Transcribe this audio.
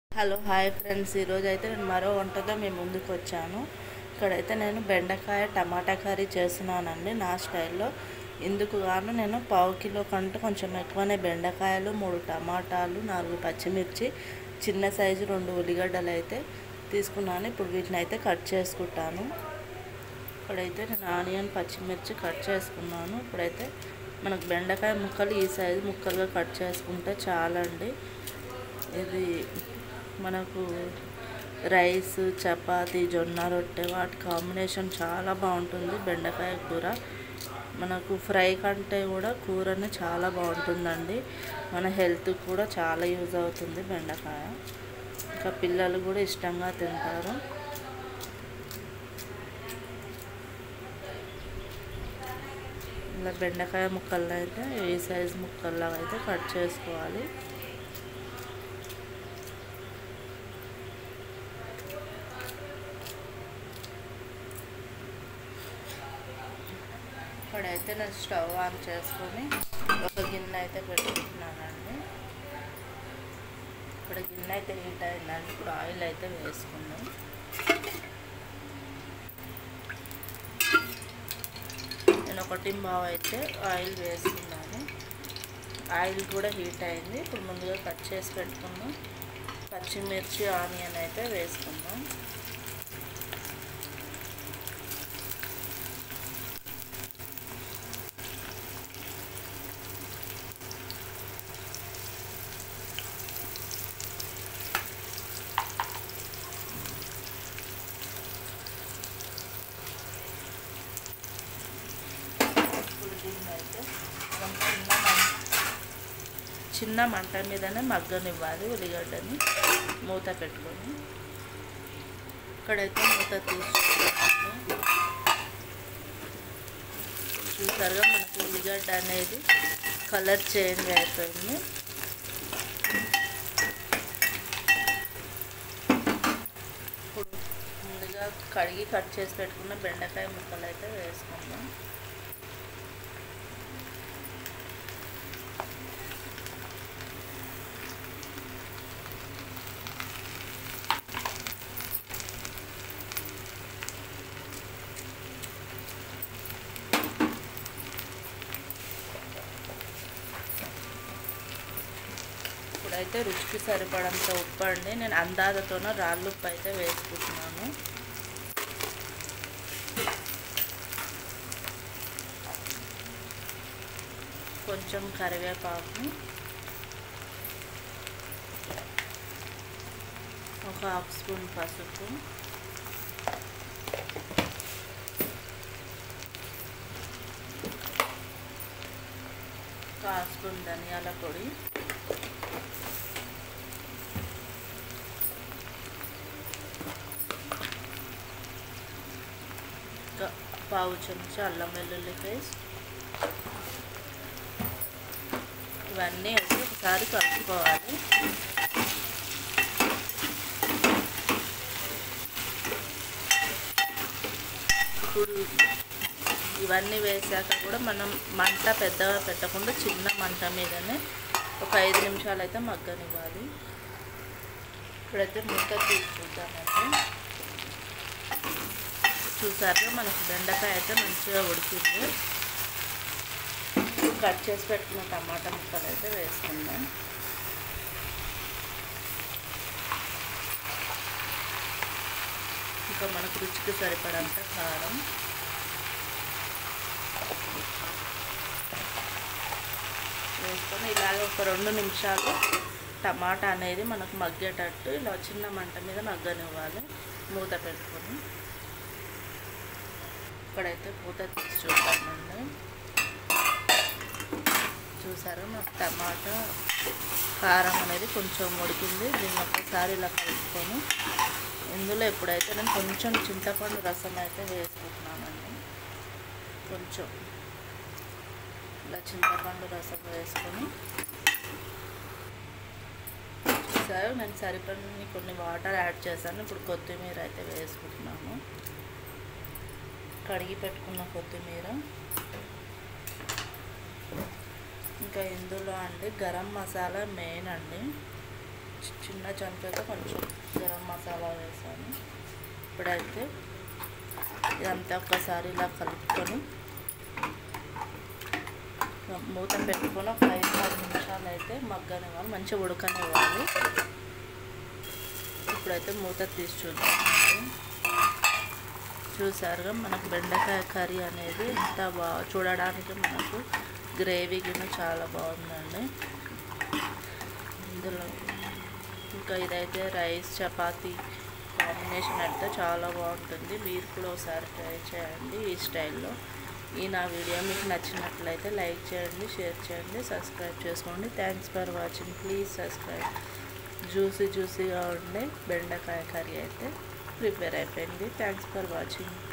Hello hi friends, ఈరోజైతే నేను మరో వంటతో మీ ముందుకు వచ్చాను. ఇక్కడైతే నేను బెండకాయ టమాటా కర్రీ చేస్తున్నానండి నా స్టైల్లో. ఇందుకు గాను నేను పావు కిలో కంటే కొంచెం ఎక్కువనే బెండకాయలు, 3 టమాటాలు, 4 పచ్చిమిర్చి, చిన్న సైజు 2 ఉల్లిగడ్డలు అయితే తీసుకున్నాను. ఇప్పుడు వీటిని అయితే కట్ చేసుకుంటాను. ఇప్పుడైతే నేను ఆనియన్, పచ్చిమిర్చి కట్ చేసుకున్నాను. ఇప్పుడైతే మనకు బెండకాయ ముక్కలు ఈ సైజు ముక్కలుగా కట్ చేసుకుంటే చాలండి. ఇది మనకు రైస్, చపాతీ, జొన్న రొట్టె వాటి కాంబినేషన్ చాలా బాగుంటుంది. బెండకాయ కూర మనకు ఫ్రై కంటే కూడా కూరనే చాలా బాగుంటుందండి. మన హెల్త్ కూడా చాలా యూజ్ అవుతుంది బెండకాయ. ఇంకా పిల్లలు కూడా ఇష్టంగా తింటారు. ఇలా బెండకాయ ముక్కలను అయితే ఈ సైజు ముక్కల్లాగా అయితే కట్ చేసుకోవాలి. ఇక్కడైతే నేను స్టవ్ ఆన్ చేసుకొని ఒక గిన్నె అయితే పెట్టుకుంటున్నానండి. ఇక్కడ గిన్నె అయితే హీట్ అయిందండి. ఇప్పుడు ఆయిల్ అయితే వేసుకుందాం. నేను 1.5 అయితే ఆయిల్ వేసుకున్నాను. ఆయిల్ కూడా హీట్ అయింది. ఇప్పుడు ముందుగా కట్ చేసి పెట్టుకున్నాం పచ్చిమిర్చి, ఆనియన్ అయితే వేసుకుందాం. అయితే చిన్న మంట మీదనే మగ్గనివ్వాలి ఉల్లిగడ్డని మూత పెట్టుకొని. ఇక్కడైతే మూత తీసుకుంటాము. చూసారుగా మనకు ఉల్లిగడ్డ అనేది కలర్ చేంజ్ అయిపోయింది. ఇప్పుడు ముందుగా కడిగి కట్ చేసి పెట్టుకున్న బెండకాయ ముక్కలు అయితే వేసుకుందాం. ఇప్పుడైతే రుచికి సరిపడంత ఉప్పు అండి. నేను అందాజతోన రాళ్ళు ఉప్పు అయితే వేసుకుంటున్నాను. కొంచెం కరివేపాకు, ఒక 1/2 స్పూన్ పసుపు, ఒక 1/2 స్పూన్ ధనియాల పొడి, పావు చెంచా అల్లం వెల్లుల్లి పేస్ట్. ఇవన్నీ అయితే ఒకసారి కలుపుకోవాలి. ఇప్పుడు ఇవన్నీ వేసాక కూడా మనం మంట పెద్దగా పెట్టకుండా చిన్న మంట మీదనే ఒక 5 నిమిషాలు అయితే మగ్గనివ్వాలి. ఇప్పుడైతే మూత తీసుకుంటామండి. చూసారుగా మనకు బెండకాయ అయితే మంచిగా ఉడికింది. కట్ చేసి పెట్టుకున్న టమాటా ముక్కలు అయితే వేసుకుందాం. ఇంకా మనకు రుచికి సరిపడంత కారం, వేసుకొని ఇలాగే ఒక 2 నిమిషాలు టమాటా అనేది మనకు మగ్గేటట్టు ఇలా చిన్న మంట మీద మగ్గనివ్వాలి మూత పెట్టుకొని. ఇక్కడైతే మూత తీసి చూద్దామండి. చూసారు నాకు టమాటా కారం అనేది కొంచెం ఉడికింది. దీన్ని ఒకసారి ఇలా కలుపుకొని ఇందులో ఇప్పుడైతే నేను కొంచెం చింతపండు రసం అయితే వేసుకుంటున్నానండి. కొంచెం ఇలా చింతపండు రసం వేసుకొని చూసారు నేను సరిపడిన కొన్ని వాటర్ యాడ్ చేశాను. ఇప్పుడు కొత్తిమీర అయితే వేసుకుంటున్నాను. కడిగి పెట్టుకున్న కొత్తిమీర, ఇంకా ఇందులో అండి గరం మసాలా మెయిన్ అండి. చిన్న చెంచాతో కొంచెం గరం మసాలా వేసాను. ఇప్పుడైతే ఇదంతా ఒక్కసారి ఇలా కలుపుకొని మూత పెట్టుకొని ఒక 5-6 నిమిషాలు అయితే మగ్గనివ్వాలి, మంచిగా ఉడకనివ్వాలి. ఇప్పుడైతే మూత తీసి చూద్దాం. చూసారుగా మనకు బెండకాయ కర్రీ అనేది ఎంత బాగా, చూడడానికి మనకు గ్రేవీ గిన్నె చాలా బాగుందండి. ఇందులో ఇంకా ఇదైతే రైస్ చపాతీ కాంబినేషన్ అయితే చాలా బాగుంటుంది. మీరు కూడా ఒకసారి ట్రై చేయండి ఈ స్టైల్లో. ఈ నా వీడియో మీకు నచ్చినట్లయితే లైక్ చేయండి, షేర్ చేయండి, సబ్స్క్రైబ్ చేసుకోండి. Thanks for watching. Please subscribe. జ్యూసీగా ఉండే బెండకాయ కర్రీ అయితే ప్రిపేర్ అయిపోయింది. Thanks for watching.